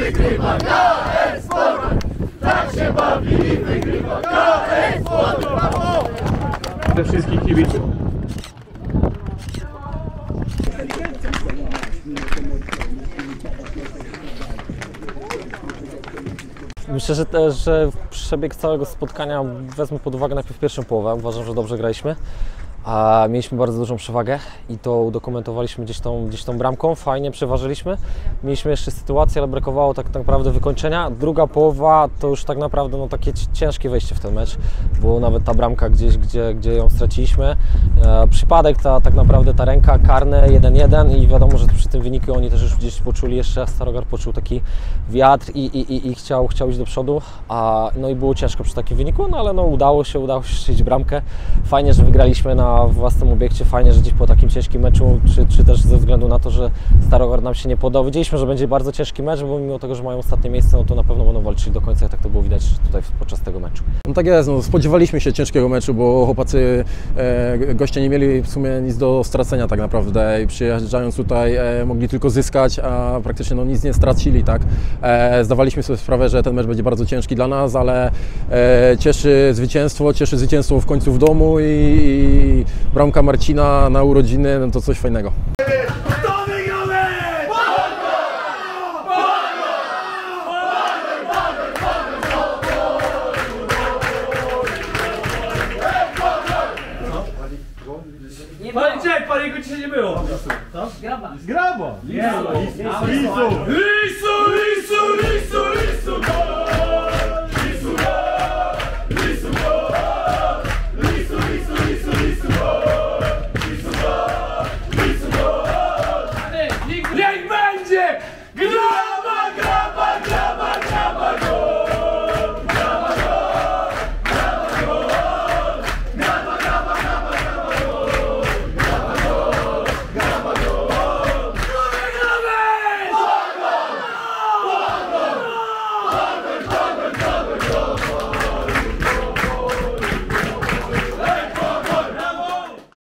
wygrywa KS Pogoń! Tak się bawi i wygrywa KS Pogoń! Ze wszystkich kibiców. Myślę, że przebieg całego spotkania wezmę pod uwagę najpierw pierwszą połowę. Uważam, że dobrze graliśmy. A mieliśmy bardzo dużą przewagę i to udokumentowaliśmy gdzieś tą bramką, fajnie przeważyliśmy. Mieliśmy jeszcze sytuację, ale brakowało tak naprawdę wykończenia. Druga połowa to już tak naprawdę no, takie ciężkie wejście w ten mecz, bo nawet ta bramka gdzieś, gdzie ją straciliśmy. Przypadek tak naprawdę ta ręka, karne 1-1 i wiadomo, że przy tym wyniku oni też już gdzieś poczuli, jeszcze Starogard poczuł taki wiatr i chciał iść do przodu. No i było ciężko przy takim wyniku, no ale no, udało się strzelić bramkę. Fajnie, że wygraliśmy na własnym obiekcie, fajnie, że gdzieś po takim ciężkim meczu, czy też ze względu na to, że Starogard nam się nie podał. Wiedzieliśmy, że będzie bardzo ciężki mecz, bo mimo tego, że mają ostatnie miejsce, no to na pewno będą walczyli do końca i tak to było widać tutaj podczas tego meczu. No tak jest, no, spodziewaliśmy się ciężkiego meczu, bo chłopacy, goście nie mieli w sumie nic do stracenia tak naprawdę i przyjeżdżając tutaj mogli tylko zyskać, a praktycznie no, nic nie stracili, tak. Zdawaliśmy sobie sprawę, że ten mecz będzie bardzo ciężki dla nas, ale cieszy zwycięstwo w końcu w domu i bramka Marcina na urodziny, no to coś fajnego. Paliku dzisiaj nie było. Co? Graba. Graba. Niech będzie! Gra!